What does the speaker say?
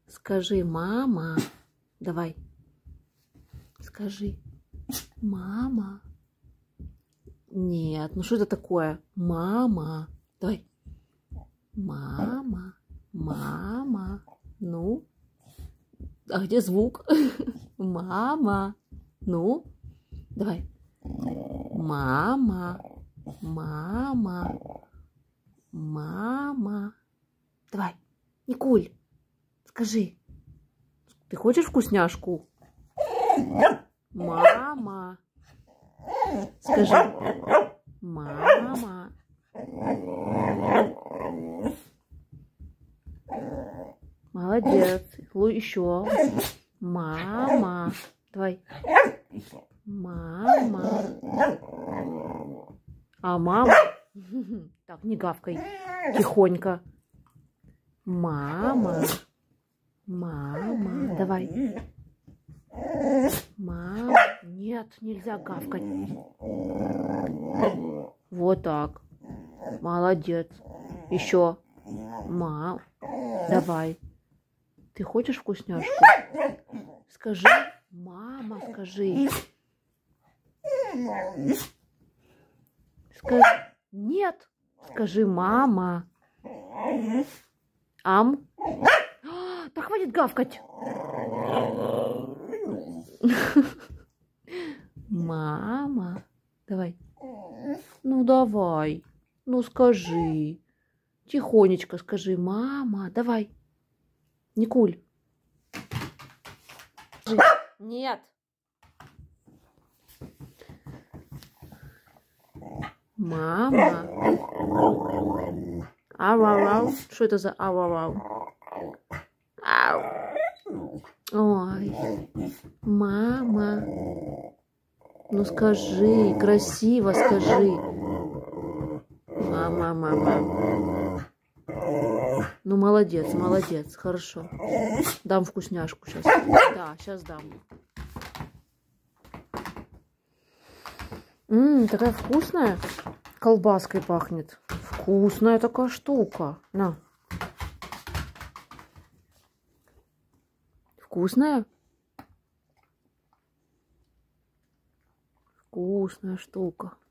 Скажи, мама. Давай. Скажи. Мама. Нет, ну что это такое? Мама. Давай. Мама. Мама. Ну. А где звук? Мама. Ну. Давай. Мама. Мама. Мама. Давай. Никуль, скажи. Ты хочешь вкусняшку? Мама. Скажи. Мама. Молодец. Еще. Мама. Давай. Мама. А мама... Так, не гавкай. Тихонько. Мама. Мама. Давай. Мама. Нет, нельзя гавкать. Вот так. Молодец. Еще. Мам. Давай. Ты хочешь вкусняшку? Скажи. Мама, скажи. Скажи. Нет. Скажи, мама. Ам. Да хватит гавкать. Мама. Давай. Ну давай. Ну скажи. Тихонечко скажи, мама. Давай. Никуль. Нет. Мама. Ау-ау-ау. Что это за ау-ау-ау? Ау. Ой. Мама. Ну скажи, красиво скажи. Мама, мама. Ну молодец, молодец, хорошо. Дам вкусняшку сейчас. Да, сейчас дам. Такая вкусная. Колбаской пахнет. Вкусная такая штука. На. Вкусная? Вкусная штука.